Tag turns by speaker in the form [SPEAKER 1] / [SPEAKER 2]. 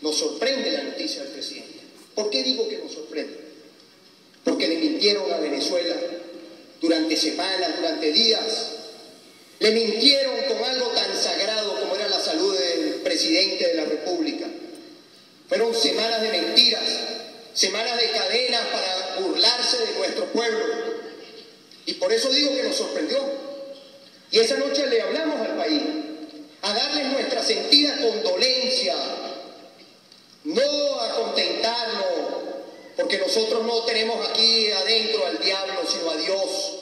[SPEAKER 1] nos sorprende la noticia del presidente. ¿Por qué digo que nos sorprende? Porque le mintieron a Venezuela durante semanas, durante días. Le mintieron con algo tan sagrado como era la salud del presidente de la República. Fueron semanas de mentiras, semanas de cadenas para burlarse de nuestro pueblo. Y por eso digo que nos sorprendió. Y esa noche le hablamos al país, a darles nuestra sentida condolencia, no a contentarnos, porque nosotros no tenemos aquí adentro al diablo, sino a Dios.